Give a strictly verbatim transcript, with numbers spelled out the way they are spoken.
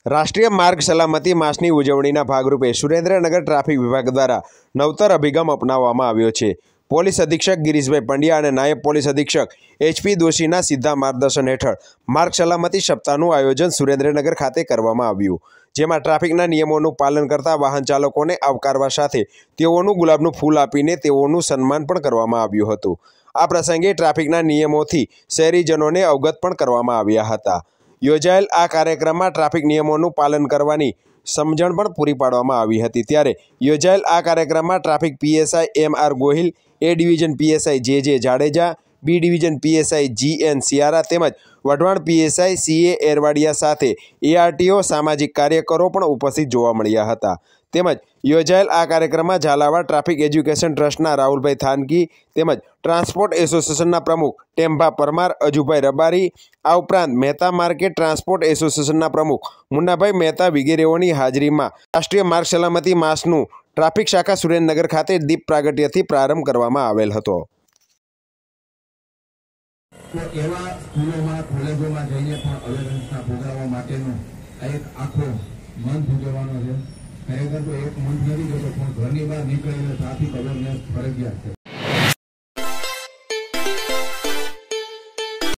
રાષ્ટ્રીય માર્ગ સલામતી માસની ઉજવણીના ભાગરૂપે સુરેન્દ્રનગર ટ્રાફિક વિભાગ દ્વારા નવતર અભિગમ અપનાવવામાં આવ્યો છે। પોલીસ અધિક્ષક ગિરીશભાઈ પંડ્યા અને નાયબ પોલીસ અધિક્ષક એચપી દોશીના સીધા માર્ગદર્શન હેઠળ માર્ગ સલામતી સપ્તાહનું આયોજન સુરેન્દ્રનગર ખાતે કરવામાં આવ્યું, જેમાં ટ્રાફિકના નિયમોનું પાલન કરતા વાહન ચાલકોને આવકારવા સાથે તેઓનું ગુલાબનું ફૂલ આપીને તેઓનું સન્માન પણ કરવામાં આવ્યું હતું। આ પ્રસંગે ટ્રાફિકના નિયમોથી શહેરીજનોને અવગત પણ કરવામાં આવ્યા હતા। યોજાયેલ આ કાર્યક્રમમાં ટ્રાફિક નિયમોનું પાલન કરવાની સમજણ પણ પૂરી પાડવામાં આવી હતી। ત્યારે યોજાયેલ આ કાર્યક્રમમાં traffic PSI M R Gohil, A division PSI J J Jadeja, B division PSI G N Siyara તેમજ Wadhwan PSI C A Erwadiya સાથે એઆરટીઓ સામાજિક કાર્યકરો પણ ઉપસ્થિત જોવા મળ્યા હતા। તેમજ યોજાયેલ આ કાર્યક્રમમાં ઝાલાવાડ ટ્રાફિક એજ્યુકેશન ટ્રસ્ટના રાહુલભાઈ થાનકી તેમજ ટ્રાન્સપોર્ટ એસોસિએશનના પ્રમુખ ટેમ્ભા પરમાર, અજુભાઈ રબારી, આ ઉપરાંત મહેતા માર્કેટ ટ્રાન્સપોર્ટ એસોસિએશનના પ્રમુખ મુન્નાભાઈ મહેતા વગેરેઓની હાજરીમાં રાષ્ટ્રીય માર્ગ સલામતી માસનું ટ્રાફિક શાખા સુરેન્દ્રનગર ખાતે દીપ પ્રાગટ્યથી પ્રારંભ કરવામાં આવેલ હતો। તો એવા સ્કૂલોમાં કોલેજોમાં જઈને પણ અવેરનેસના પ્રોગ્રામો માટેનું એક આખો મંથ ઉજવવાનો છે। ખરેખર તો એક મંથ નથી જતો, પણ ઘરની બહાર નીકળીને ટ્રાફિક અવેરનેસ ફરજિયાત છે।